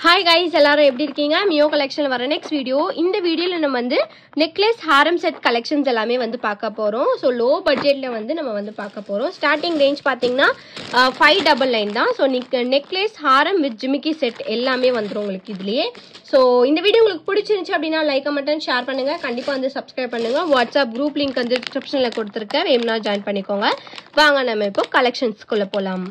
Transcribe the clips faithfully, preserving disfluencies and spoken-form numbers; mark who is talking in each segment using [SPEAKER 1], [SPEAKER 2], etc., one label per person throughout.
[SPEAKER 1] Hi guys, எல்லாரும் எப்படி இருக்கீங்க? மியோ கலெக்ஷன்ல வர நெக்ஸ்ட் வீடியோ. இந்த வீடியோல நம்ம வந்து நெக்லஸ் ஹாரம் செட் கலெக்ஷன்ஸ் எல்லாமே வந்து பார்க்க போறோம். சோ லோ பட்ஜெட்ல வந்து நம்ம வந்து பார்க்க போறோம். ஸ்டார்டிங் ரேஞ்ச் பாத்தீங்கன்னா five ninety-nine தான். சோ நெக்லஸ் ஹாரம் வித் ஜிமிக்கி செட் எல்லாமே வந்துரும் உங்களுக்கு இதுலயே. சோ இந்த வீடியோ உங்களுக்கு பிடிச்சிருந்துச்சு அப்படினா லைக் கமெண்ட் ஷேர் பண்ணுங்க. கண்டிப்பா வந்து சப்ஸ்கிரைப் பண்ணுங்க. வாட்ஸ்அப் குரூப் லிங்க் வந்து டிஸ்கிரிப்ஷன்ல கொடுத்திருக்கேன். வேணும்னா ஜாயின் பண்ணிக்கோங்க. வாங்க நம்ம இப்போ கலெக்ஷன்ஸ்க்குள்ள போலாம்.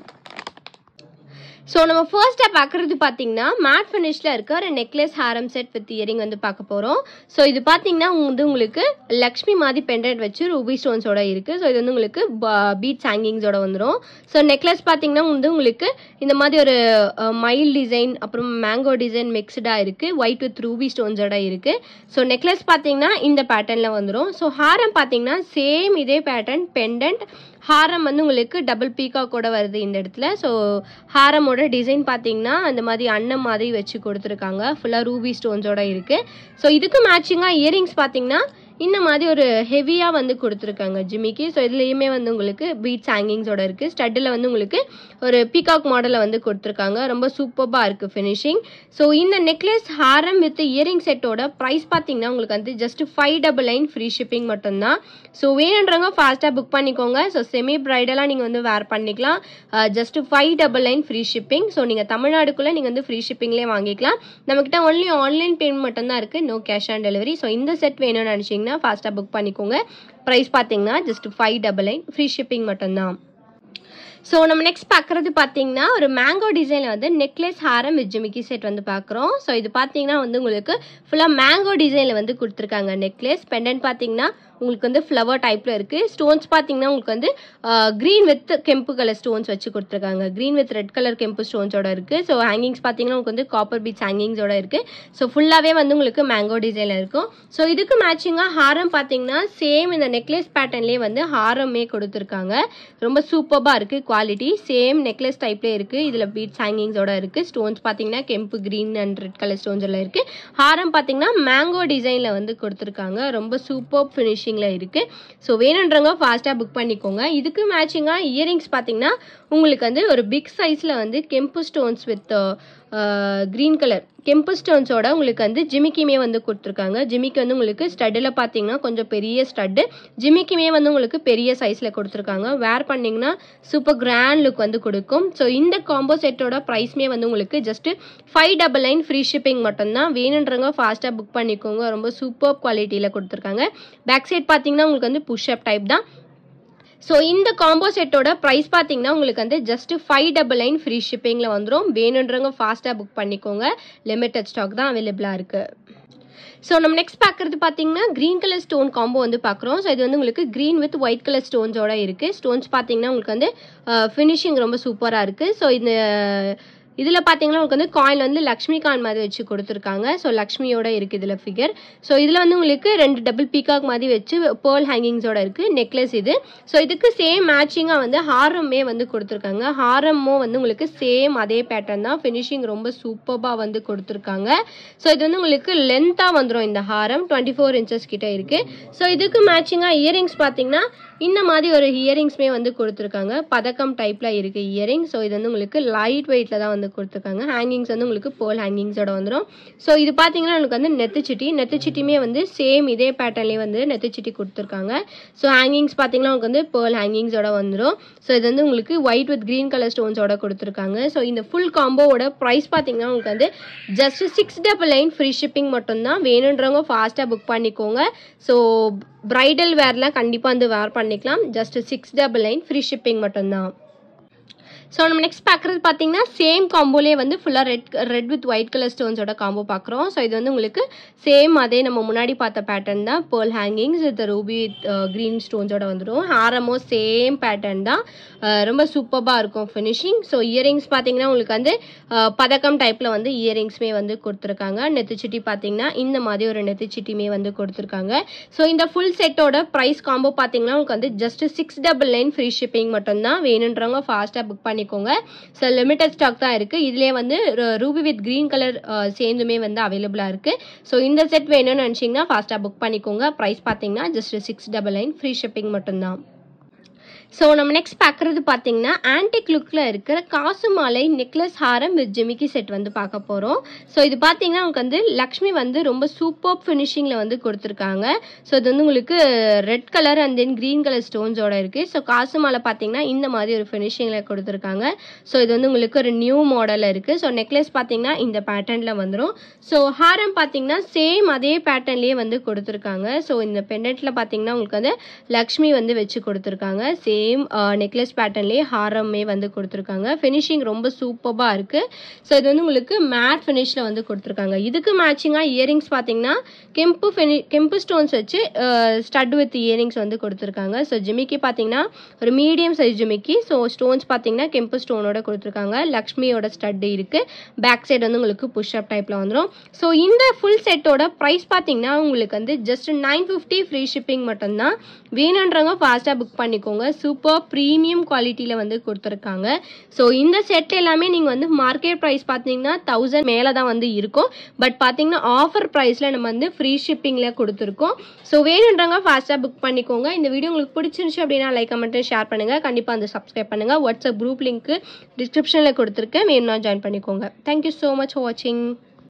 [SPEAKER 1] So நம்ம ஃபர்ஸ்டா பார்க்கிறது பாத்தீங்கன்னா மேட் ஃபினிஷ்ல இருக்க ஒரு necklace Haram set with earring வந்து பார்க்க போறோம். சோ இது பாத்தீங்கன்னா வந்து உங்களுக்கு லக்ஷ்மி மாதிரி பெண்டன்ட் வச்சு ரூபி ஸ்டோன்ஸோட இருக்கு. சோ இது வந்து உங்களுக்கு பீட்ஸ் ஹேங்கிங்ஸோட வந்துரும். சோ நெக்லஸ் பாத்தீங்கன்னா வந்து உங்களுக்கு இந்த மாதிரி ஒரு மைல் டிசைன் அப்புறம் மேங்கோ டிசைன் மிக்ஸ்டா இருக்கு. ஒயிட் வித் ரூபி ஸ்டோன்ஸோட இருக்கு. சோ நெக்லஸ் பாத்தீங்கன்னா இந்த பேட்டர்ன்ல வந்துரும். சோ ஹாரம் பாத்தீங்கன்னா சேம் இதே பேட்டர்ன் பெண்டன்ட் ஹாரம் வந்து உங்களுக்கு டபுள் பீகாக்கோட வருது இந்த இடத்துல. ஸோ ஹாரமோட டிசைன் பார்த்தீங்கன்னா அந்த மாதிரி அன்னம் மாதிரி வச்சு கொடுத்துருக்காங்க. ஃபுல்லாக ரூபி ஸ்டோன்ஸோட இருக்கு. ஸோ இதுக்கு மேட்சிங்காக இயரிங்ஸ் பார்த்தீங்கன்னா இந்த மாதிரி ஒரு ஹெவியாக வந்து கொடுத்துருக்காங்க ஜிமிக்கி. ஸோ இதுலேயுமே வந்து உங்களுக்கு பீட்ஸ் ஹேங்கிங்ஸோட இருக்கு. ஸ்டட்டில் வந்து உங்களுக்கு ஒரு பீகாக் மாடலில் வந்து கொடுத்துருக்காங்க. ரொம்ப சூப்பராக இருக்கு ஃபினிஷிங். ஸோ இந்த நெக்லஸ் ஹாரம் வித் இயரிங் செட்டோட ப்ரைஸ் பார்த்தீங்கன்னா உங்களுக்கு வந்து just five double nine free shipping மட்டும்தான். ஸோ வேணுன்றவங்க ஃபாஸ்ட்டாக புக் பண்ணிக்கோங்க. ஸோ செமி ப்ரைடலாக நீங்கள் வந்து வேர் பண்ணிக்கலாம். Just five double nine free shipping. So நீங்கள் தமிழ்நாடுக்குள்ளே நீங்கள் வந்து ஃப்ரீ ஷிப்பிங்லேயே வாங்கிக்கலாம். நம்மக்கிட்ட ஒன்லி ஆன்லைன் பேமெண்ட் மட்டும்தான் இருக்குது. No cash on delivery. So இந்த செட் வேணும்னு நினச்சிங்கன்னா ஃபாஸ்ட்டாக புக் பண்ணிக்கோங்க. ப்ரைஸ் பார்த்தீங்கன்னா just five double nine free shipping மட்டும்தான். ஸோ நம்ம நெக்ஸ்ட் பார்க்குறது பார்த்தீங்கன்னா ஒரு மேங்கோ டிசைனில் வந்து நெக்லஸ் ஹாரம் வித் ஜிமிக்கி செட் வந்து பார்க்குறோம். ஸோ இது பார்த்தீங்கன்னா வந்து உங்களுக்கு ஃபுல்லாக மேங்கோ டிசைனில் வந்து கொடுத்துருக்காங்க நெக்லஸ். பெண்டன்ட் பார்த்தீங்கன்னா உங்களுக்கு வந்து ஃப்ளவர் டைப்பில் இருக்குது. ஸ்டோன்ஸ் பார்த்தீங்கன்னா உங்களுக்கு வந்து க்ரீன் வித் கெம்பு கலர் ஸ்டோன்ஸ் வச்சு கொடுத்துருக்காங்க. க்ரீன் வித் ரெட் கலர் கெம்பு ஸ்டோன்ஸோட இருக்குது. ஸோ ஹேங்கிங்ஸ் பார்த்தீங்கன்னா உங்களுக்கு வந்து காப்பர் பீட்ஸ் ஹேங்கிங்ஸோட இருக்குது. ஸோ ஃபுல்லாகவே வந்து உங்களுக்கு மேங்கோ டிசைனில் இருக்கும். ஸோ இதுக்கு மேட்சிங்காக ஹாரம் பார்த்தீங்கன்னா சேம் இந்த நெக்லஸ் பேட்டர்ன்லேயே வந்து ஹாரமே கொடுத்துருக்காங்க. ரொம்ப சூப்பராக இருக்குது. குவாலிட்டி சேம் நெக்லஸ் டைப்லேயே இருக்குது. இதில் பீட்ஸ் ஹேங்கிங்ஸோட இருக்குது. ஸ்டோன்ஸ் பார்த்தீங்கன்னா கெம்பு க்ரீன் அண்ட் ரெட் கலர் ஸ்டோன்ஸில் இருக்குது. ஹாரம் பார்த்தீங்கன்னா மேங்கோ டிசைனில் வந்து கொடுத்துருக்காங்க. ரொம்ப சூப்பர் ஃபினிஷிங் இருக்கு. ஸோ வேணுன்றவங்க ஃபாஸ்ட்டாக புக் பண்ணிக்கோங்க. இதுக்கு மேட்சிங்காக இயரிங்ஸ் பார்த்தீங்கன்னா உங்களுக்கு வந்து ஒரு பிக் சைஸில் வந்து கெம்பு ஸ்டோன்ஸ் வித் க்ரீன் கலர் கெம்பு ஸ்டோன்ஸோட உங்களுக்கு வந்து ஜிமிக்கியுமே வந்து கொடுத்துருக்காங்க. ஜிமிக்கி வந்து உங்களுக்கு ஸ்டட்டில் பார்த்தீங்கன்னா கொஞ்சம் பெரிய ஸ்டட்டு, ஜிமிக்கியுமே வந்து உங்களுக்கு பெரிய சைஸில் கொடுத்துருக்காங்க. வேர் பண்ணிங்கன்னா சூப்பர் கிராண்ட் லுக் வந்து கொடுக்கும். ஸோ இந்த காம்போ செட்டோட ப்ரைஸ்மே வந்து உங்களுக்கு just five double nine free shipping மட்டும்தான். வேணுன்றவங்க ஃபாஸ்ட்டாக புக் பண்ணிக்கோங்க. ரொம்ப சூப்பர் குவாலிட்டியில் கொடுத்துருக்காங்க. பேக் சைட் பார்த்தீங்கன்னா உங்களுக்கு வந்து புஷ் அப் டைப் தான். ஸோ இந்த காம்போ செட்டோட ப்ரைஸ் பார்த்தீங்கன்னா உங்களுக்கு வந்து just five double nine free ஷிப்பிங்கில் வந்துடும். வேணுன்றவங்க ஃபாஸ்ட்டாக புக் பண்ணிக்கோங்க. லிமிட்டட் ஸ்டாக் தான் அவைலபிளாக இருக்குது. ஸோ நம்ம நெக்ஸ்ட் பார்க்குறது பார்த்தீங்கன்னா க்ரீன் கலர் ஸ்டோன் காம்போ வந்து பார்க்குறோம். ஸோ இது வந்து உங்களுக்கு க்ரீன் வித் ஒயிட் கலர் ஸ்டோன்ஸோட இருக்குது. ஸ்டோன்ஸ் பார்த்தீங்கன்னா உங்களுக்கு வந்து ஃபினிஷிங் ரொம்ப சூப்பராக இருக்குது. ஸோ இந்த இதில் பார்த்தீங்கன்னா உங்களுக்கு வந்து காயின் வந்து லக்ஷ்மி காயின் மாதிரி வச்சு கொடுத்துருக்காங்க. ஸோ லக்ஷ்மியோட இருக்குது இதில் ஃபிகர். ஸோ இதில் வந்து உங்களுக்கு ரெண்டு டபுள் பீகாக் மாதிரி வச்சு பேர்ல் ஹேங்கிங்ஸோட இருக்குது நெக்லஸ் இது. ஸோ இதுக்கு சேம் மேட்சிங்காக வந்து ஹாரமே வந்து கொடுத்துருக்காங்க. ஹாரமும் வந்து உங்களுக்கு சேம் அதே பேட்டர்ன் தான். ஃபினிஷிங் ரொம்ப சூப்பராக வந்து கொடுத்துருக்காங்க. ஸோ இது வந்து உங்களுக்கு லென்த்தாக வந்துடும். இந்த ஹாரம் டுவெண்ட்டி ஃபோர் இன்ச்சஸ் கிட்ட இருக்குது. ஸோ இதுக்கு மேட்சிங்காக இயரிங்ஸ் பார்த்தீங்கன்னா இந்த மாதிரி ஒரு இயரிங்ஸ்மே வந்து கொடுத்துருக்காங்க. பதக்கம் டைப்பில் இருக்குது இயரிங். ஸோ இது வந்து உங்களுக்கு லைட் வெயிட்டில் தான் வந்து கொடுத்துருக்காங்க. ஹேங்கிங்ஸ் வந்து உங்களுக்கு பேர்ல் ஹேங்கிங்ஸோட வந்துடும். ஸோ இது பார்த்தீங்கன்னா எனக்கு வந்து நெத்துச்சிட்டி நெத்துச்சிட்டியுமே வந்து சேம் இதே பேட்டர்ன்லேயே வந்து நெத்துச்சிட்டி கொடுத்துருக்காங்க. ஸோ ஹேங்கிங்ஸ் பார்த்தீங்கன்னா உங்களுக்கு வந்து பேர்ல் ஹேங்கிங்ஸோட வந்துடும். ஸோ இது வந்து உங்களுக்கு ஒயிட் வித் க்ரீன் கலர் ஸ்டோன்ஸோட கொடுத்துருக்காங்க. ஸோ இந்த ஃபுல் காம்போவோட ப்ரைஸ் பார்த்தீங்கன்னா உங்களுக்கு வந்து just six double nine free shipping மட்டும்தான். வேணுன்றவங்க ஃபாஸ்ட்டாக புக் பண்ணிக்கோங்க. ஸோ பிரைடல் வேர்லாம் கண்டிப்பாக வந்து வேர் பண்ணிக்கலாம். Just six double nine free shipping மட்டும்தான். ஸோ நம்ம நெக்ஸ்ட் பார்க்குறது பார்த்தீங்கன்னா சேம் காம்போலே வந்து ஃபுல்லாக red red with white colour ஸ்டோன்ஸோட காம்போ பார்க்குறோம். ஸோ இது வந்து உங்களுக்கு சேம் அதே நம்ம முன்னாடி பார்த்த பேட்டர்ன் தான். Pearl hangings with ruby with green ஸ்டோன்ஸோட வந்துடும். ஹாரமோ சேம் பேட்டர்ன் தான். ரொம்ப சூப்பராக இருக்கும் ஃபினிஷிங். ஸோ இயரிங்ஸ் பார்த்தீங்கன்னா உங்களுக்கு வந்து பதக்கம் டைப்பில் வந்து இயரிங்ஸ்மே வந்து கொடுத்துருக்காங்க. நெத்துச்சிட்டி பார்த்தீங்கன்னா இந்த மாதிரி ஒரு நெத்துச்சிட்டியுமே வந்து கொடுத்துருக்காங்க. ஸோ இந்த ஃபுல் செட்டோட ப்ரைஸ் காம்போ பார்த்தீங்கன்னா உங்களுக்கு வந்து just six double nine free shipping மட்டும்தான். வேணுன்றவங்க ஃபாஸ்ட்டாக புக் பண்ணி பண்ணிக்கோங்க. ஸோ லிமிட்டட் ஸ்டாக் தான் இருக்குது. இதுலேயே வந்து ரூபி வித் க்ரீன் கலர் சேர்ந்துமே வந்து அவைலபிளாக இருக்குது. ஸோ இந்த செட் வேணும்னு நினச்சிங்கன்னா ஃபாஸ்ட்டாக புக் பண்ணிக்கோங்க. ப்ரைஸ் பார்த்தீங்கன்னா just six double nine free shipping மட்டும்தான். ஸோ நம்ம நெக்ஸ்ட் பார்க்குறது பார்த்தீங்கன்னா ஆன்டிக் லுக்கில் இருக்கிற காசு மாலை நெக்லஸ் ஹாரம் வித் ஜிமிக்கி செட் வந்து பார்க்க போகிறோம். ஸோ இது பார்த்தீங்கன்னா உங்களுக்கு வந்து லக்ஷ்மி வந்து ரொம்ப சூப்பர் ஃபினிஷிங்கில் வந்து கொடுத்துருக்காங்க. ஸோ இது வந்து உங்களுக்கு red colour and then green colour ஸ்டோன்ஸோட இருக்குது. ஸோ காசு மாலை பார்த்தீங்கன்னா இந்த மாதிரி ஒரு ஃபினிஷிங்கில் கொடுத்துருக்காங்க. ஸோ இது வந்து உங்களுக்கு ஒரு நியூ மாடலில் இருக்குது. ஸோ நெக்லஸ் பார்த்தீங்கன்னா இந்த பேட்டர்னில் வந்துடும். ஸோ ஹாரம் பார்த்தீங்கன்னா சேம் அதே பேட்டர்ன்லேயே வந்து கொடுத்துருக்காங்க. ஸோ இந்த பெண்டன்ட்டில் பார்த்தீங்கன்னா உங்களுக்கு வந்து லக்ஷ்மி வந்து வச்சு கொடுத்துருக்காங்க. சேம் நெக்லஸ் பேட்டர்ன்லேயே ஹாரமே வந்து கொடுத்துருக்காங்க. ஃபினிஷிங் ரொம்ப சூப்பராக இருக்குது. ஸோ இது வந்து உங்களுக்கு மேட் ஃபினிஷில் வந்து கொடுத்துருக்காங்க. இதுக்கு மேட்சிங்காக இயரிங்ஸ் பார்த்தீங்கன்னா கெம்பு ஃபினி கெம்பு ஸ்டோன்ஸ் வச்சு ஸ்டட் வித் இயரிங்ஸ் வந்து கொடுத்துருக்காங்க. ஸோ ஜிமிக்கி பார்த்தீங்கன்னா ஒரு மீடியம் சைஸ் ஜிமிக்கி. ஸோ ஸ்டோன்ஸ் பார்த்தீங்கன்னா கெம்பு ஸ்டோனோட கொடுத்துருக்காங்க. லக்ஷ்மியோட ஸ்டட் இருக்குது. பேக் சைடு வந்து உங்களுக்கு புஷ் அப் டைப்பில் வந்துடும். ஸோ இந்த ஃபுல் செட்டோட ப்ரைஸ் பார்த்தீங்கன்னா உங்களுக்கு வந்து just nine fifty free shipping மட்டும்தான். வேணுன்றவங்க ஃபாஸ்ட்டாக புக் பண்ணிக்கோங்க. சூப்பர் ப்ரீமியம் குவாலிட்டியில் வந்து கொடுத்துருக்காங்க. ஸோ இந்த செட் எல்லாமே நீங்கள் வந்து மார்க்கெட் ப்ரைஸ் பார்த்தீங்கன்னா தௌசண்ட் மேலே தான் வந்து இருக்கும். பட் பார்த்தீங்கன்னா ஆஃபர் ப்ரைஸில் நம்ம வந்து ஃப்ரீ ஷிப்பிங்கில் கொடுத்துருக்கோம். ஸோ வேணுன்றவங்க ஃபாஸ்ட்டாக புக் பண்ணிக்கோங்க. இந்த வீடியோ உங்களுக்கு பிடிச்சிருந்துச்சு அப்படின்னா லைக் கமெண்ட் ஷேர் பண்ணுங்கள். கண்டிப்பாக வந்து சப்ஸ்கிரைப் பண்ணுங்கள். வாட்ஸ்அப் குரூப் லிங்க்கு டிஸ்கிரிப்ஷனில் கொடுத்துருக்கேன். வேணும்னா ஜாயின் பண்ணிக்கோங்க. தேங்க்யூ ஸோ மச் ஃபார் வாட்சிங்.